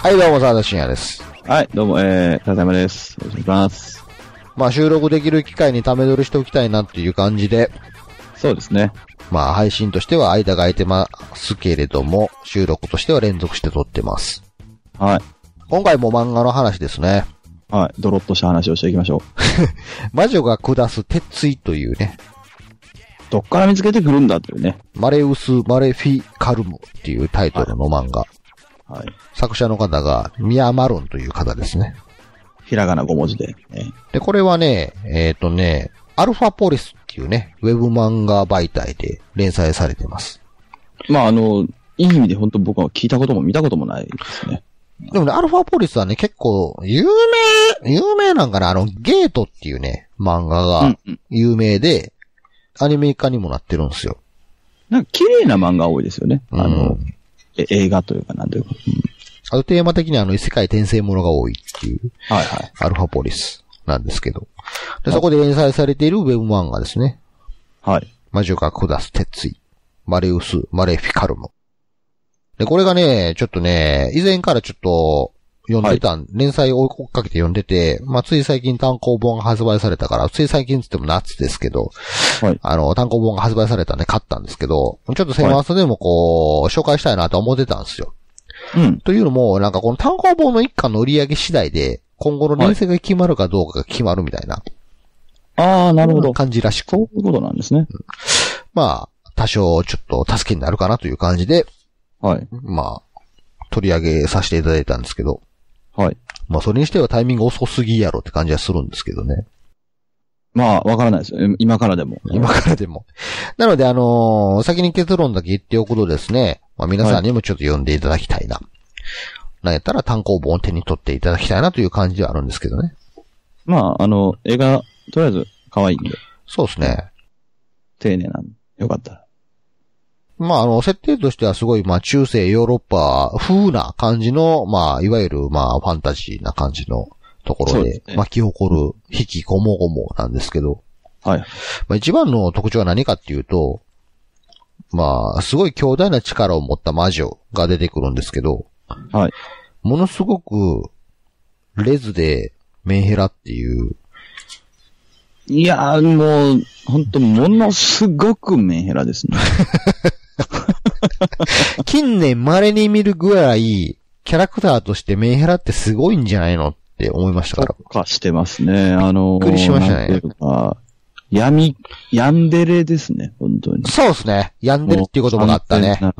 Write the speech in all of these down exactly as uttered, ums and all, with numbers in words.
はい、どうも、沢田信也です。 はい、どうも、えー、ただいまです。よろしくお願いします。 まあ、収録できる機会にため撮りしておきたいなっていう感じで。 そうですね。 まあ、配信としては間が空いてますけれども、収録としては連続して撮ってます。 はい。 今回も漫画の話ですね。 はい、ドロッとした話をしていきましょう。 魔女が下す鉄槌というね。 どっから見つけてくるんだというね。 マレウス・マレフィカルムっていうタイトルの漫画。 はい。 作者の方がミヤ・マロンという方ですね。 ひらがなご文字で、ね。 で、これはね、えっとね、アルファポリスっていうね、ウェブ漫画媒体で連載されてます。 まあ、あの、いい意味で本当僕は聞いたことも見たこともないですね。 でもね、アルファポリスはね、結構、有名、有名なんかな、あの、ゲートっていうね、漫画が有名で、うんうん、アニメ化にもなってるんですよ。 なんか綺麗な漫画多いですよね。 うん、 あの、え映画というかなんというか。うん、 あとテーマ的にあの、異世界転生ものが多いっていう、 はいはい。 アルファポリスなんですけど。で、そこで連載されているウェブ漫画ですね。 はい。 魔女が下す鉄槌。マレウス・マレフィカルム。で、これがね、ちょっとね、以前からちょっと読んでた、はい、連載を追っかけて読んでて、まあ、つい最近単行本が発売されたから、つい最近つっても夏ですけど、はい、あの、単行本が発売されたんで買ったんですけど、ちょっとセマスでもこう、はい、紹介したいなと思ってたんですよ。うん。というのも、なんかこの単行本の一巻の売り上げ次第で、今後の連載が決まるかどうかが決まるみたいな。 ああ、なるほど。 感じらしく。 そういうことなんですね。うん、 まあ、多少ちょっと助けになるかなという感じで、 はい。 まあ、取り上げさせていただいたんですけど。 はい。 まあ、それにしてはタイミング遅すぎやろって感じはするんですけどね。 まあ、わからないですよ。今からでも。 今からでも。なので、あのー、先に結論だけ言っておくとですね、まあ、皆さんにもちょっと読んでいただきたいな。はい、なんやったら単行本を手に取っていただきたいなという感じではあるんですけどね。 まあ、あの、映画、とりあえず可愛いんで。 そうですね。 丁寧なんで。よかったら。 まあ、あの、設定としてはすごい、まあ、中世ヨーロッパ風な感じの、まあ、いわゆる、まあ、ファンタジーな感じのところで、巻き起こる、引きこもごもなんですけど。 はい。 まあ、一番の特徴は何かっていうと、まあ、すごい強大な力を持った魔女が出てくるんですけど、 はい。 ものすごく、レズで、メンヘラっていう。 いやー、もう、ほんと、ものすごくメンヘラですね。 近年稀に見るぐらい、キャラクターとしてメンヘラってすごいんじゃないのって思いましたから。 特化してますね。あのー、 びっくりしましたね。 闇、ヤンデレですね、本当に。 そうですね。ヤンデレっていう言葉があったね。うん。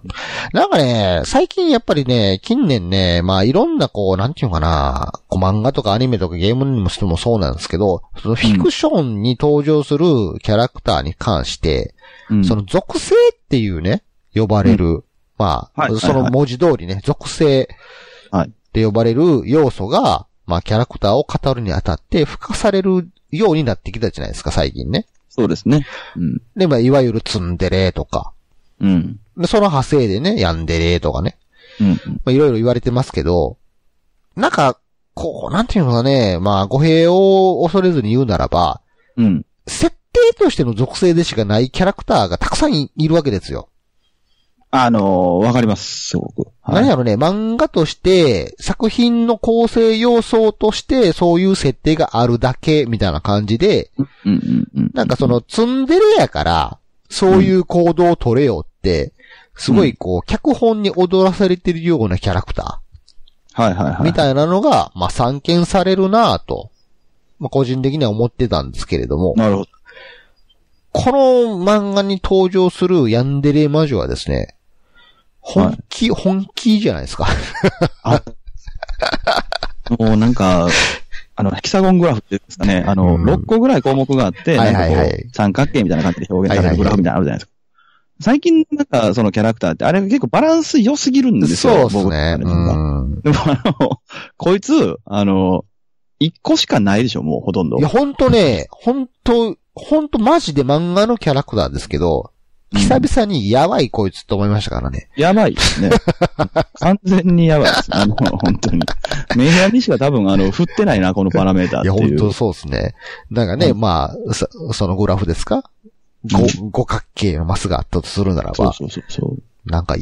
なんかね、最近やっぱりね、近年ね、まあいろんなこう、なんていうのかな、こう漫画とかアニメとかゲームにもしてもそうなんですけど、そのフィクションに登場するキャラクターに関して、うん、その属性っていうね、呼ばれる、うん、まあ、はい、その文字通りね、はい、属性って呼ばれる要素が、まあキャラクターを語るにあたって付加されるようになってきたじゃないですか、最近ね。 そうですね。 うん。で、まあ、いわゆるツンデレとか。 うん。 で、その派生でね、ヤンデレとかね。 うん。まあ、いろいろ言われてますけど、なんか、こう、なんていうのかね、まあ、語弊を恐れずに言うならば、 うん。 設定としての属性でしかないキャラクターがたくさん い, いるわけですよ。 あのー、わかります、すごく。 はい、何やろね、漫画として、作品の構成要素として、そういう設定があるだけ、みたいな感じで、 うんうんうん、 なんかその、ツンデレやから、そういう行動を取れよって、すごいこう、脚本に踊らされてるようなキャラクター。はいはいはい。 みたいなのが、まあ、散見されるなぁと、まあ、個人的には思ってたんですけれども。 なるほど。 この漫画に登場するヤンデレ魔女はですね、本気、はい、本気じゃないですか。 あもうなんか、あの、ヘキサゴングラフっていうんですかね、あの、うん、ろっこぐらい項目があって、はいはいはい、三角形みたいな感じで表現されるグラフみたいなのあるじゃないですか。最近なんかそのキャラクターってあれが結構バランス良すぎるんですよ。 そうですね。 僕うん、でもあの、こいつ、あの、一個しかないでしょ、もうほとんど。 いや、ほんとね、ほんと、ほんとマジで漫画のキャラクターですけど、久々にやばいこいつと思いましたからね。 やばいですね。完全にやばいです。あの、本当に。メンヘラにしか多分、あの、振ってないな、このパラメーターっていう。いや、 本当そうですね。なんかね、うん、まあそ、そのグラフですか、うん、五角形のマスがあったとするならば。 そうそうそうそう。 なんか、やん、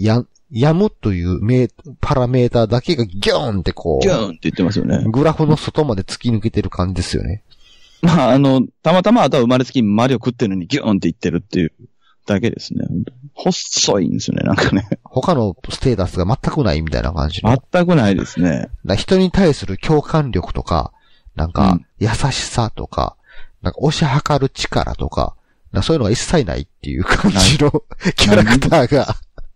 やむというメパラメーターだけがギューンってこう。 ギューンって言ってますよね。 グラフの外まで突き抜けてる感じですよね。 まあ、あの、たまたまあとは生まれつきマリオ食ってるのにギューンって言ってるっていうだけですね。細いんですよね、なんかね。 他のステータスが全くないみたいな感じの。 全くないですね。 だ人に対する共感力とか、なんか、優しさとか、なんか、推し量る力とか、なんかそういうのが一切ないっていう感じのキャラクターが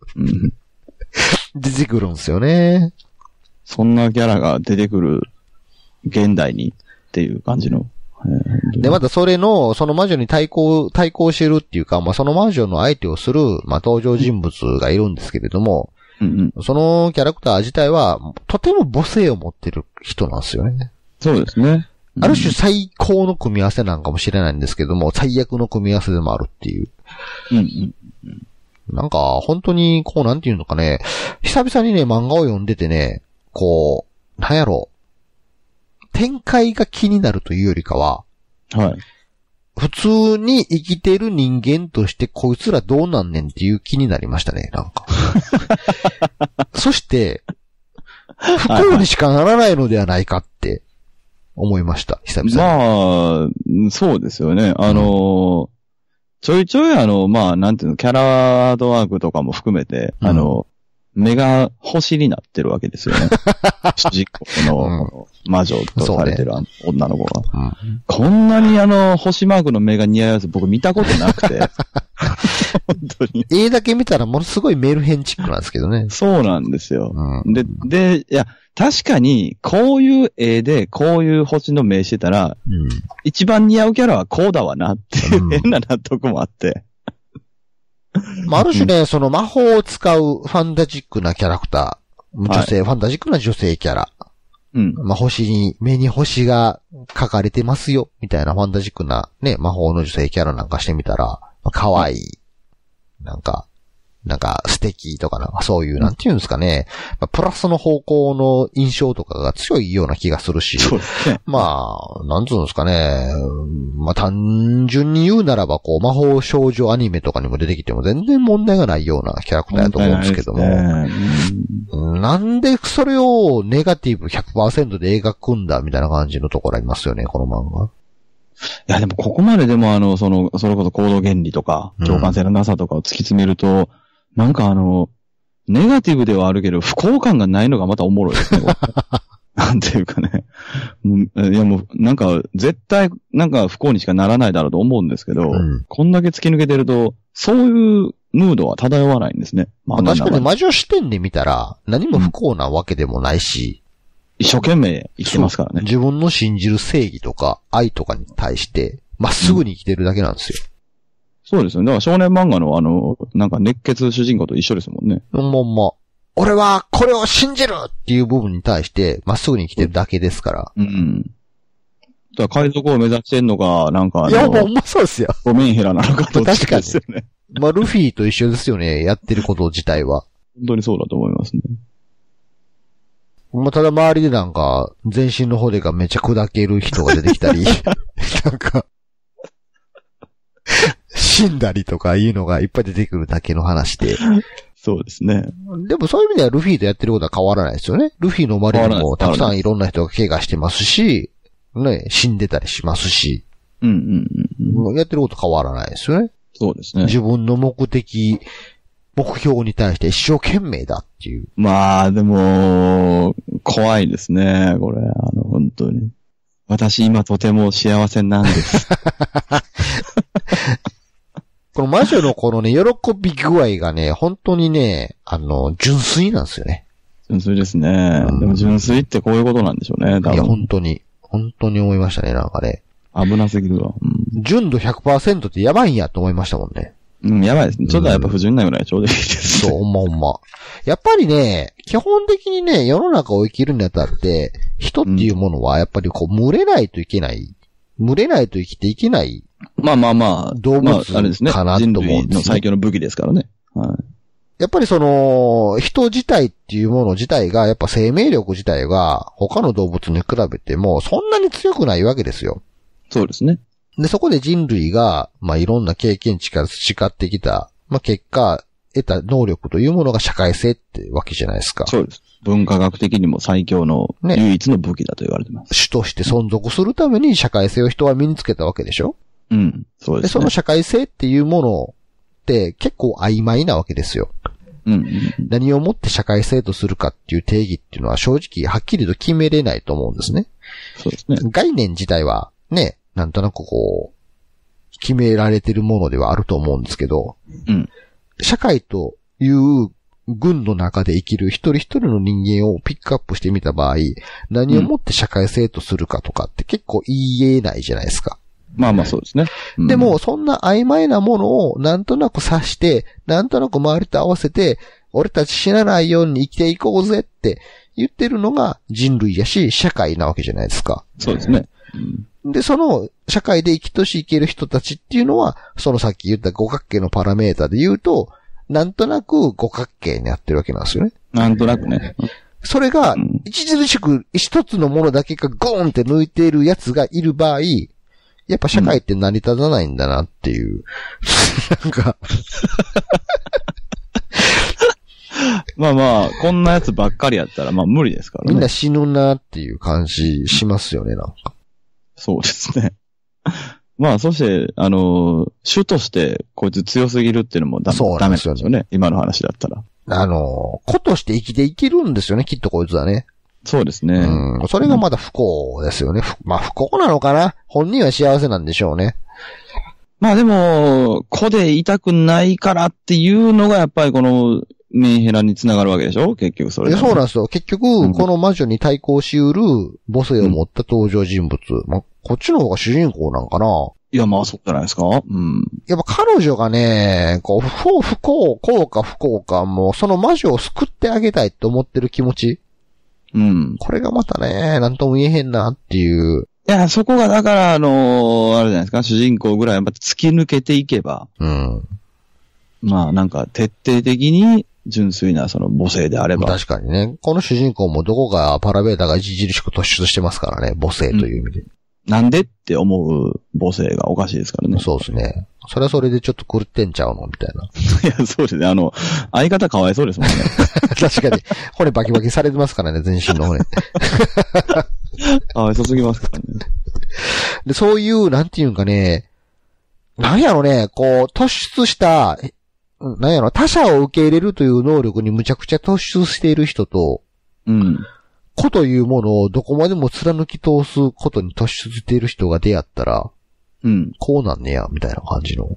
出てくるんですよね。 そんなキャラが出てくる現代にっていう感じの。 で、またそれの、その魔女に対抗、対抗してるっていうか、まあ、その魔女の相手をする、まあ、登場人物がいるんですけれども、 うんうん、 そのキャラクター自体は、とても母性を持ってる人なんですよね。 そうですね。 うん、ある種最高の組み合わせなんかもしれないんですけども、最悪の組み合わせでもあるっていう。 うんうんうん、 なんか、本当に、こう、なんていうのかね、久々にね、漫画を読んでてね、こう、なんやろ、展開が気になるというよりかは、 はい。 普通に生きてる人間としてこいつらどうなんねんっていう気になりましたね、なんか。そして、不幸にしかならないのではないかって思いました、久々に。 まあ、そうですよね。あの、うん、ちょいちょいあの、まあ、なんていうの、キャラアートワークとかも含めて、うん、あの、目が星になってるわけですよね。主人公の魔女とされてる女の子が。うん、こんなにあの、星マークの目が似合うやつ僕見たことなくて。本当に。 絵だけ見たらものすごいメルヘンチックなんですけどね。 そうなんですよ。 うん、 で、で、いや、確かに、こういう絵で、こういう星の目してたら、うん、一番似合うキャラはこうだわなっていう変な納得もあって。 まあ、ある種ね、うん、その魔法を使うファンタジックなキャラクター、女性、はい、ファンタジックな女性キャラ。 うん。 まあ、星に、目に星が描かれてますよ、みたいなファンタジックなね、魔法の女性キャラなんかしてみたら、まあ、可愛い。なんか、なんか素敵とかなんかそういう、なんていうんですかね、まあ、プラスの方向の印象とかが強いような気がするし、 そうですね、 まあ、なんつうんですかね、まあ単純に言うならば、こう、魔法少女アニメとかにも出てきても全然問題がないようなキャラクターだと思うんですけども、ね、なんでそれをネガティブ ひゃくパーセント で描くんだみたいな感じのところありますよね、この漫画。 いや、でもここまででもあの、その、それこそ行動原理とか、共感性のなさとかを突き詰めると、うんなんかあの、ネガティブではあるけど、不幸感がないのがまたおもろいですね。なんていうかね。いやもう、なんか、絶対、なんか不幸にしかならないだろうと思うんですけど、うん、こんだけ突き抜けてると、そういうムードは漂わないんですね。 まあ、確かに魔女視点で見たら、何も不幸なわけでもないし、 うん、一生懸命生きてますからね。 自分の信じる正義とか愛とかに対して、まっすぐに生きてるだけなんですよ。うんそうですよね。だから少年漫画のあの、なんか熱血主人公と一緒ですもんね。 まあまあ。俺はこれを信じるっていう部分に対して、まっすぐに生きてるだけですから。 うん。だから海賊を目指してんのか、なんかあの。 いや、もうほんまそうですよ。 ゴメンヘラなのかどっちかですよね。 確かに。まあ、ルフィと一緒ですよね。やってること自体は。 本当にそうだと思いますね。 まあ、ただ周りでなんか、全身の骨がめっちゃ砕ける人が出てきたり、なんか、死んだりとかいうのがいっぱい出てくるだけの話で。 そうですね。 でもそういう意味ではルフィとやってることは変わらないですよね。ルフィの周りにもたくさんいろんな人が怪我してますし、ね、死んでたりしますし。 うんうんうん。 やってること変わらないですよね。 そうですね。 自分の目的、目標に対して一生懸命だっていう。 まあ、でも、怖いですね、これ。あの、本当に。私今とても幸せなんです。 この魔女のこのね、喜び具合がね、本当にね、あの、純粋なんですよね。 純粋ですね。うん、でも純粋ってこういうことなんでしょうね、多分。 いや、本当に。本当に思いましたね、なんかね。 危なすぎるわ。 うん、純度 ひゃくパーセント ってやばいんやと思いましたもんね。 うん、やばいですね。ちょっとやっぱ不純なぐらいちょうどいいです、 ね。そう、ほんまほんま。やっぱりね、基本的にね、世の中を生きるにあたって、人っていうものはやっぱりこう、群れないといけない。群れないと生きていけない。 まあまあまあ、 動物かなと思うんです、ね。まあ、 人類の最強の武器ですからね。はい。 やっぱりその、人自体っていうもの自体が、やっぱ生命力自体が他の動物に比べてもそんなに強くないわけですよ。 そうですね。 で、そこで人類が、まあいろんな経験値から培ってきた、まあ結果、 得た能力というものが社会性ってわけじゃないですか。 そうです。文化学的にも最強の唯一の武器だと言われてます。 主として存続するために社会性を人は身につけたわけでしょ？ うん。そうですね。 で、その社会性っていうものって結構曖昧なわけですよ。 うんうん、 何をもって社会性とするかっていう定義っていうのは正直はっきりと決めれないと思うんですね。 そうですね。 概念自体はね、なんとなくこう、決められてるものではあると思うんですけど、 うん、 社会という群の中で生きる一人一人の人間をピックアップしてみた場合、何をもって社会性とするかとかって結構言えないじゃないですか。 まあまあそうですね。 うん、でも、そんな曖昧なものをなんとなく指して、なんとなく周りと合わせて、俺たち死なないように生きていこうぜって言ってるのが人類やし、社会なわけじゃないですか。 そうですね。 うん、で、その社会で生きとし生ける人たちっていうのは、そのさっき言った五角形のパラメータで言うと、なんとなく五角形になってるわけなんですよね。 なんとなくね。 それが、著しく一つのものだけがゴーンって抜いているやつがいる場合、やっぱ社会って成り立たないんだなっていう。うん、なんか。 まあまあ、こんなやつばっかりやったら、まあ無理ですからね。 みんな死ぬなっていう感じしますよね、なんか。 そうですね。まあ、そして、あの、主としてこいつ強すぎるっていうのもダメ、ダメですよね。今の話だったら。 あの、子として生きていけるんですよね、きっとこいつはね。 そうですね。 うん。それがまだ不幸ですよね。まあ不幸なのかな。本人は幸せなんでしょうね。 まあでも、子でいたくないからっていうのがやっぱりこのメンヘラにつながるわけでしょ？結局それ。 そうなんですよ。結局、うん、この魔女に対抗しうる母性を持った登場人物。うん、まあ、こっちの方が主人公なんかな。 いや、まあそうじゃないですか。うん。 やっぱ彼女がね、こう、不幸、不幸、幸か不幸か、もうその魔女を救ってあげたいって思ってる気持ち。 うん。 これがまたね、なんとも言えへんなっていう。 いや、そこがだから、あのー、あれじゃないですか、主人公ぐらいやっぱ突き抜けていけば。 うん。 まあなんか徹底的に純粋なその母性であれば。 確かにね。この主人公もどこかパラベータが著しく突出してますからね、母性という意味で。うん、 なんでって思う母性がおかしいですからね。 そうですね。それはそれでちょっと狂ってんちゃうのみたいな。 いや、そうですね。あの、相方かわいそうですもんね。 確かに。骨バキバキされてますからね、全身の骨。 かわいそうすぎますからね。 で、そういう、なんていうんかね、なんやろね、こう、突出した、なんやろ、他者を受け入れるという能力にむちゃくちゃ突出している人と、 うん。 子というものをどこまでも貫き通すことに突出している人が出会ったら、 うん。 こうなんねや、みたいな感じの。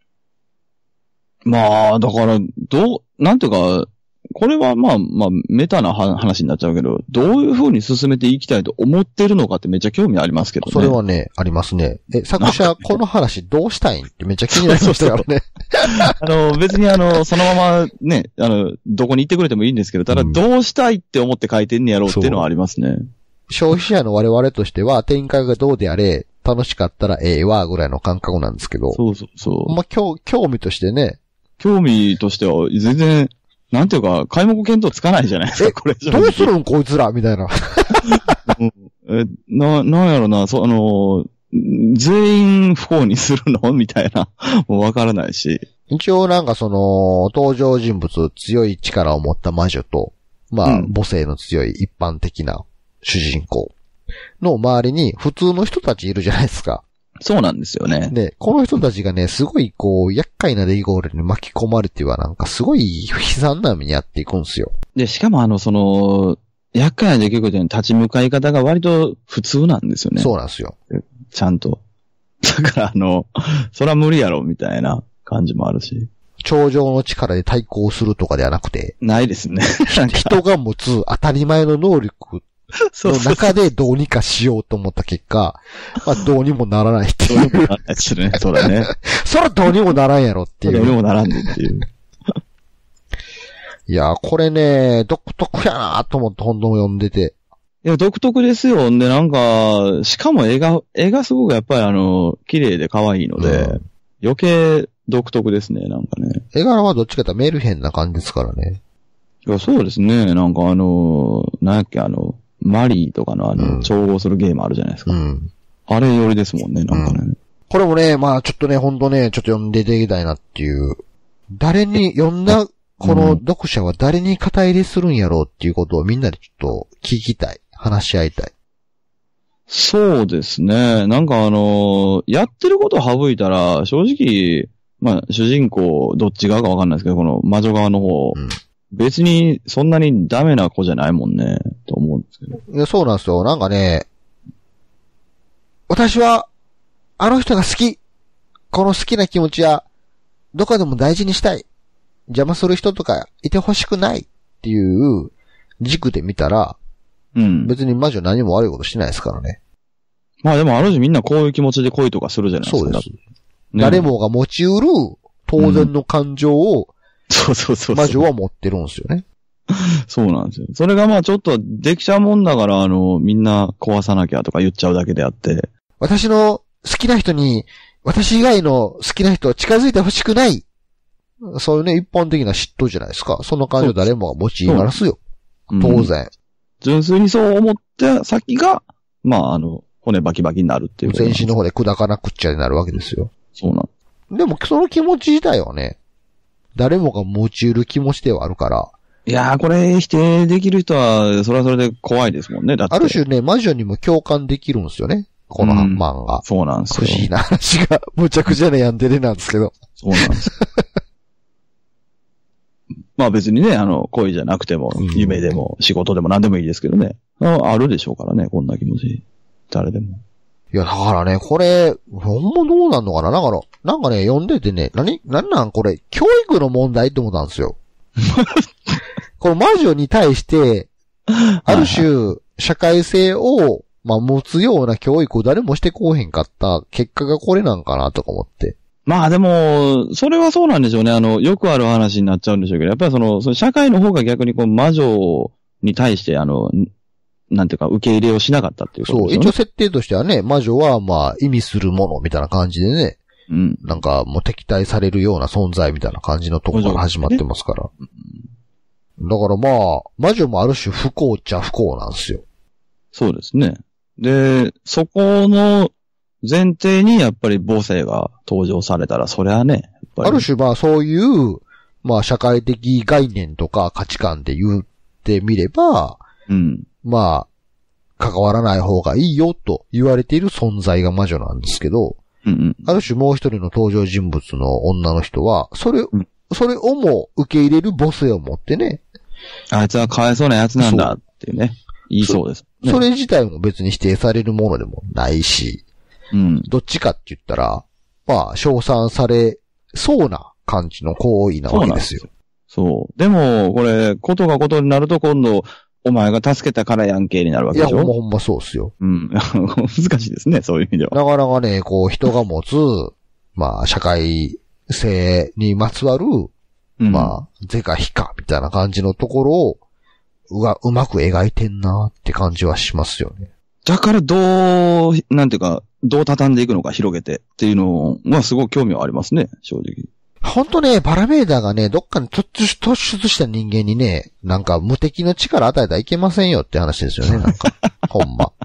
まあ、だから、どう、なんていうか、これはまあ、まあ、メタな話になっちゃうけど、どういう風に進めていきたいと思ってるのかってめっちゃ興味ありますけどね。 それはね、ありますね。え、作者、この話どうしたいんってめっちゃ気になりましたからね。 あの、別にあの、そのままね、あの、どこに行ってくれてもいいんですけど、ただどうしたいって思って書いてんねやろうっていうのはありますね。 消費者の我々としては、展開がどうであれ、楽しかったらええわ、ぐらいの感覚なんですけど。 そうそうそう。 まあ、興、興味としてね。 興味としては、全然、なんていうか、開目見当つかないじゃないですか、これ。 どうするんこいつらみたいな。 うん、え、な、なんやろな、そう、あの、全員不幸にするのみたいな。もうわからないし。 一応なんかその、登場人物、強い力を持った魔女と、まあ、うん、母性の強い一般的な主人公の周りに普通の人たちいるじゃないですか。 そうなんですよね。 で、この人たちがね、すごいこう、厄介な出来事に巻き込まれてはなんかすごい悲惨な目にやっていくんですよ。 で、しかもあの、その、厄介な出来事に立ち向かい方が割と普通なんですよね。 そうなんですよ。 ちゃんと。だからあの、そら無理やろ、みたいな感じもあるし。 頂上の力で対抗するとかではなくて。 ないですね。 人が持つ当たり前の能力の中でどうにかしようと思った結果、まあどうにもならないっていう。どうにもならないですね。そうだね。 そらどうにもならんやろっていう。 どうにもならんでっていう。 いや、これね、独特やなと思って本当読んでて。 いや、独特ですよ。で、なんか、しかも絵が、絵がすごくやっぱりあの、綺麗で可愛いので、うん、余計独特ですね、なんかね。 絵柄はどっちかというとメルヘンな感じですからね。 いや、そうですね。なんかあの、なんやっけ、あの、マリーとかのあの、うん、調合するゲームあるじゃないですか。うん、あれよりですもんね、なんかね、うん。 これもね、まあちょっとね、ほんとね、ちょっと読んでいただきたいなっていう誰に、読んだ、この読者は誰に肩入れするんやろうっていうことをみんなでちょっと聞きたい。話し合いたい。 そうですね。なんかあのー、やってることを省いたら、正直、まあ、主人公、どっち側かわかんないですけど、この魔女側の方、うん、別にそんなにダメな子じゃないもんね、と思うんですけど。 いや、そうなんですよ。なんかね、私は、あの人が好き。この好きな気持ちは、どこでも大事にしたい。邪魔する人とかいてほしくないっていう軸で見たら、うん。別に魔女何も悪いことしてないですからね。 まあでもある種みんなこういう気持ちで恋とかするじゃないですか。 そうです。ね、誰もが持ち得る当然の感情を、 そうそうそう。 魔女は持ってるんですよね。 そうなんですよ。それがまあちょっとできちゃうもんだから、あの、みんな壊さなきゃとか言っちゃうだけであって。 私の好きな人に、私以外の好きな人は近づいてほしくない。そういうね、一般的な嫉妬じゃないですか。その感情誰もが持ちますよ。当然、うん。 純粋にそう思った先が、まあ、あの、骨バキバキになるっていう。 全身の骨砕かなくっちゃになるわけですよ。 そうなん。 でも、その気持ち自体はね、誰もが持ち得る気持ちではあるから。 いやー、これ否定できる人は、それはそれで怖いですもんね。だって。 ある種ね、魔女にも共感できるんですよね。この漫画。 うん、そうなんですよ。 不思議な話が、むちゃくちゃなヤンデレなんですけど。 そうなんです。まあ別にね、あの、恋じゃなくても、夢でも仕事でも何でもいいですけどね。あるでしょうからね、こんな気持ち。誰でも。 いや、だからね、これ、ほんまどうなんのかなだから、なんかね、読んでてね、何、何なんこれ、教育の問題って思ったんですよ。この魔女に対して、ある種、社会性を、まあ、持つような教育を誰もしてこうへんかった結果がこれなんかなとか思って。 まあでも、それはそうなんでしょうね。あの、よくある話になっちゃうんでしょうけど、やっぱりその、その社会の方が逆にこう魔女に対して、あの、なんていうか、受け入れをしなかったっていうことですよね。 そう、一応設定としてはね、魔女はまあ、意味するものみたいな感じでね、 うん。 なんかもう敵対されるような存在みたいな感じのところから始まってますから。ね、だからまあ、魔女もある種不幸っちゃ不幸なんですよ。 そうですね。で、そこの前提にやっぱり母性が登場されたら、それはね、やっぱりある種まあそういう、まあ社会的概念とか価値観で言ってみれば、 うん。 まあ、関わらない方がいいよと言われている存在が魔女なんですけど、 うんうん、 ある種もう一人の登場人物の女の人は、それ、うん、それをも受け入れる母性を持ってね。 あいつはかわいそうなやつなんだっていうね。言いそうです、 ねそ。それ自体も別に否定されるものでもないし、 うん、 どっちかって言ったら、まあ、称賛されそうな感じの行為なわけですよ。 そう。そう。でも、これ、ことがことになると今度、お前が助けたからやんけになるわけでしょ。 いや、ほんまほんまそうっすよ。 うん。難しいですね、そういう意味では。 なかなかね、こう、人が持つ、まあ、社会性にまつわる、うん、まあ、是か非かみたいな感じのところを、うわ、うまく描いてんなって感じはしますよね。 だからどう、なんていうか、どう畳んでいくのか広げてっていうのはすごく興味はありますね、正直。 ほんとね、パラメーターがね、どっかに突出、突出した人間にね、なんか無敵の力与えたらいけませんよって話ですよね、なんか。ほんま。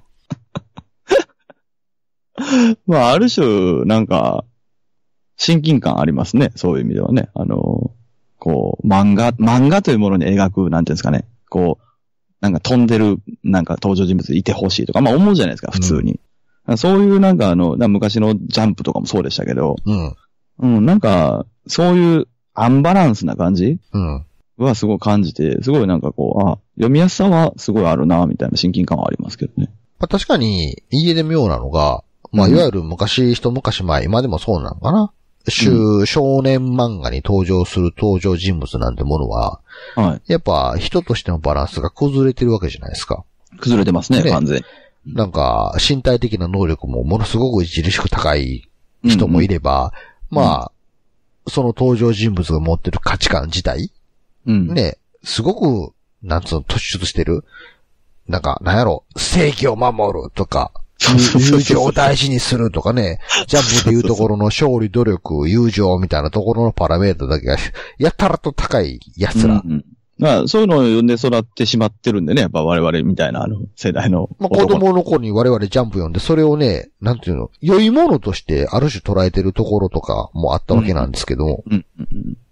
まあ、ある種、なんか、親近感ありますね、そういう意味ではね。あの、こう、漫画、漫画というものに描く、なんていうんですかね、こう、なんか飛んでる、なんか登場人物いてほしいとか、まあ思うじゃないですか、普通に。うん、そういうなんかあの、昔のジャンプとかもそうでしたけど、 うん。 うん、なんか、そういうアンバランスな感じうん。 はすごい感じて、すごいなんかこう、あ、読みやすさはすごいあるな、みたいな親近感はありますけどね。 まあ、確かに、家で妙なのが、まあ、いわゆる昔、一昔前、今でもそうなのかな。うん、少年漫画に登場する登場人物なんてものは、 はい。 やっぱ人としてのバランスが崩れてるわけじゃないですか。 崩れてますね、ね完全に。なんか、身体的な能力もものすごく著しく高い人もいれば、うんうん、まあ、うん、その登場人物が持ってる価値観自体、 うん、 ね、すごく、なんつうの、突出してる。なんか、なんやろ、正義を守るとか、友情を大事にするとかね、ジャンプでいうところの勝利、努力、友情みたいなところのパラメータだけが、やたらと高い奴ら。 うんうん、まあ、そういうのを読んで育ってしまってるんでね、やっぱ我々みたいなあの世代の。 まあ、子供の頃に我々ジャンプ読んで、それをね、なんていうの、良いものとしてある種捉えてるところとかもあったわけなんですけど、 うんうんうん、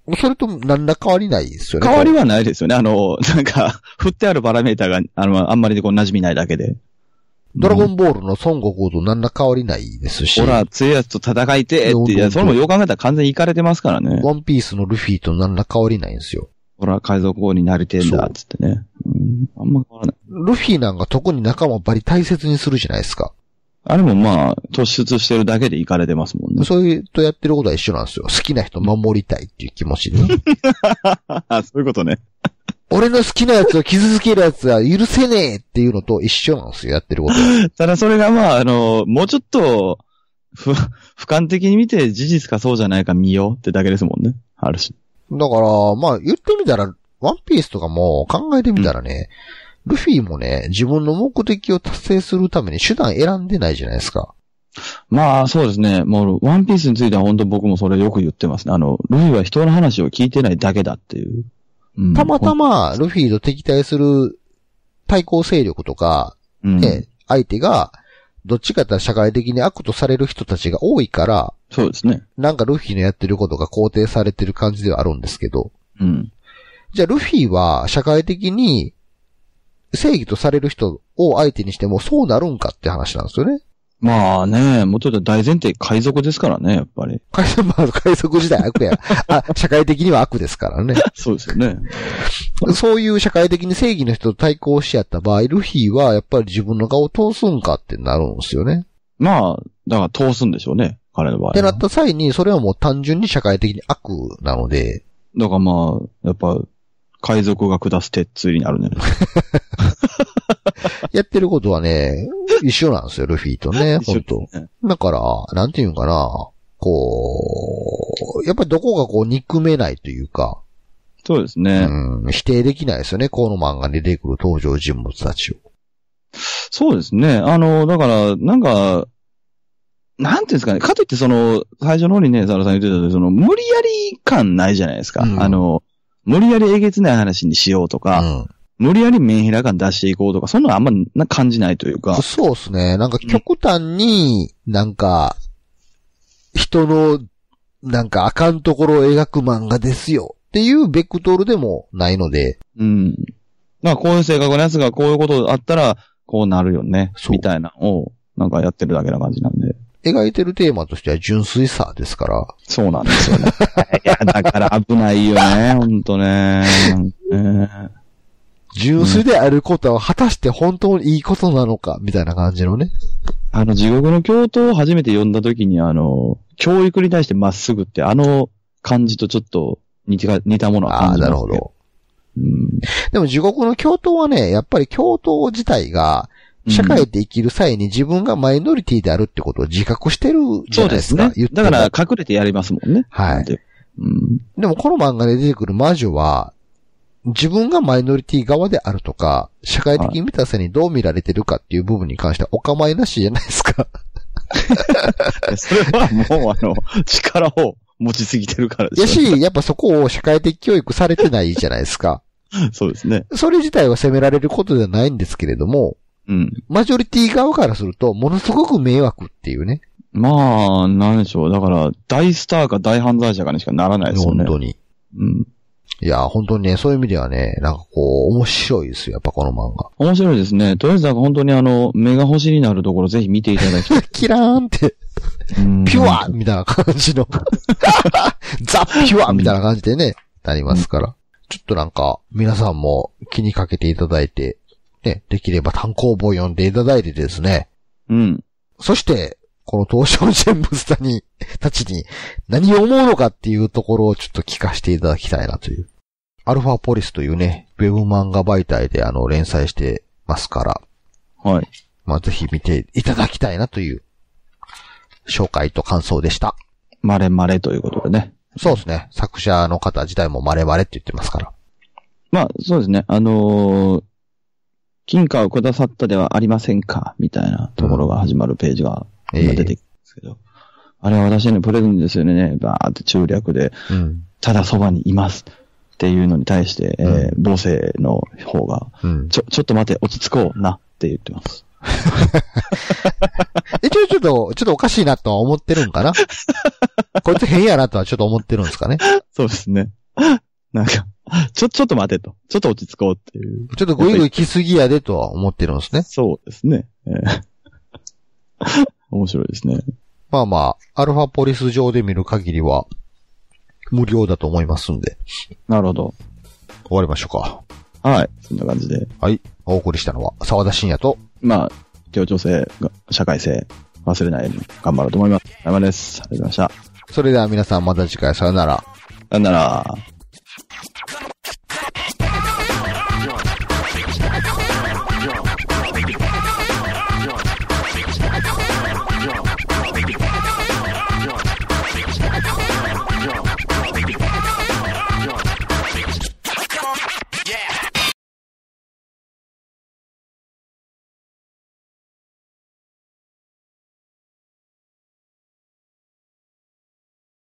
それと何ら変わりないですよね。 変わりはないですよね。あの、なんか、振ってあるパラメータが、あの、あんまりこう馴染みないだけで。 ドラゴンボールの孫悟空と何ら変わりないですし。 ほら、強いやつと戦いてって、いや、それもよう考えたら完全にイカれてますからね。 ワンピースのルフィと何ら変わりないんですよ。 ほら、海賊王になりてんだ、つってね。うん、あんま変わらない。 ルフィなんか特に仲間バリ大切にするじゃないですか。 あれもまあ、突出してるだけでイカれてますもんね。 そういうとやってることは一緒なんですよ。好きな人守りたいっていう気持ちで、ね。 そういうことね。 俺の好きなやつを傷つけるやつは許せねえっていうのと一緒なんですよ、やってることは。 ただそれがまあ、あの、もうちょっと、ふ、俯瞰的に見て事実かそうじゃないか見ようってだけですもんね。あるし。 だから、まあ言ってみたら、ワンピースとかも考えてみたらね、うん、ルフィもね、自分の目的を達成するために手段選んでないじゃないですか。 まあ、そうですね。もう、ワンピースについては本当僕もそれよく言ってますね。あの、ルフィは人の話を聞いてないだけだっていう。 うん、たまたま、ルフィと敵対する対抗勢力とか、うんね、相手が、どっちかというと社会的に悪とされる人たちが多いから、 そうですね。 なんかルフィのやってることが肯定されてる感じではあるんですけど、 うん。 じゃあルフィは社会的に正義とされる人を相手にしてもそうなるんかって話なんですよね。 まあね、もうちょっと大前提海賊ですからね、やっぱり。 海賊、まあ、海賊時代悪や。あ、社会的には悪ですからね。 そうですよね。 そういう社会的に正義の人と対抗し合った場合、ルフィはやっぱり自分の顔を通すんかってなるんですよね。 まあ、だから通すんでしょうね、彼の場合。 ってなった際に、それはもう単純に社会的に悪なので。 だからまあ、やっぱ、海賊が下す鉄槌になるね。 やってることはね、一緒なんですよ、ルフィとね、本当、ね、だから、なんていうんかな、こう、やっぱりどこかこう憎めないというか、 そうですね。 うん、否定できないですよね、この漫画に出てくる登場人物たちを。 そうですね。あの、だから、なんか、なんていうんですかね、かといってその、最初の方にね、ザラさん言ってたように、その、無理やり感ないじゃないですか。うん、あの、無理やりえげつない話にしようとか、うん無理やりメンヘラ感出していこうとか、そんなのあんまな感じないというか。 そうですね。なんか極端に、なんか、人の、なんかあかんところを描く漫画ですよっていうベクトルでもないので。 うん。まあこういう性格のやつがこういうことあったら、こうなるよね。みたいなのを、なんかやってるだけな感じなんで。 描いてるテーマとしては純粋さですから。 そうなんですよね。いや、だから危ないよね。ほんとね。えー純粋であることは果たして本当にいいことなのか、みたいな感じのね。 あの、地獄の教頭を初めて読んだ時に、あの、教育に対してまっすぐって、あの感じとちょっと似た、似たものは感じますね。ああ、なるほど。うん、 でも地獄の教頭はね、やっぱり教頭自体が、社会で生きる際に自分がマイノリティであるってことを自覚してるじゃないですか。 そうですね。だから隠れてやりますもんね。 はい。うん、でもこの漫画で出てくる魔女は、自分がマイノリティ側であるとか、社会的に見た際にどう見られてるかっていう部分に関してはお構いなしじゃないですか。 それはもうあの、力を持ちすぎてるからですよね。やし、やっぱそこを社会的教育されてないじゃないですか。 そうですね。 それ自体は責められることではないんですけれども、 うん。 マジョリティ側からすると、ものすごく迷惑っていうね。 まあ、なんでしょう。だから、大スターか大犯罪者かにしかならないですよね。 本当に。 うん。 いや、本当にね、そういう意味ではね、なんかこう、面白いですよ、やっぱこの漫画。 面白いですね。とりあえずなんか本当にあの、目が星になるところぜひ見ていただきたい。 キラーンって、ピュアみたいな感じの、ザ・ピュアみたいな感じでね、なりますから。ちょっとなんか、皆さんも気にかけていただいて、ね、できれば単行本を読んでいただいてですね。 うん。 そして、この登場人物たちに、たちに何を思うのかっていうところをちょっと聞かせていただきたいなという。アルファポリスというね、ウェブ漫画媒体であの連載してますから。 はい。 まあ、ぜひ見ていただきたいなという紹介と感想でした。 まれまれということでね。 そうですね。作者の方自体もまれまれって言ってますから。まあ、そうですね。あのー、金貨をくださったではありませんかみたいなところが始まるページが今出てくるんですけど。えー、あれは私のプレゼントですよね。バーって中略で。うん、ただそばにいます。っていうのに対して、うん、えー、母性の方が、うん、ちょ、ちょっと待て、落ち着こうなって言ってます。 一応ちょっと、ちょっとおかしいなとは思ってるんかなこいつ変やなとはちょっと思ってるんですかね。 そうですね。なんか、ちょ、ちょっと待てと。ちょっと落ち着こうっていう。 ちょっとグイグイ来すぎやでとは思ってるんですね。 そうですね。えー、面白いですね。 まあまあ、アルファポリス上で見る限りは、無料だと思いますんで。 なるほど。 終わりましょうか。 はい。そんな感じで。 はい。お送りしたのは、沢田信也と、 まあ、協調性、社会性、忘れないように頑張ろうと思います。山です。ありがとうございました。 それでは皆さんまた次回さよなら。 さよなら。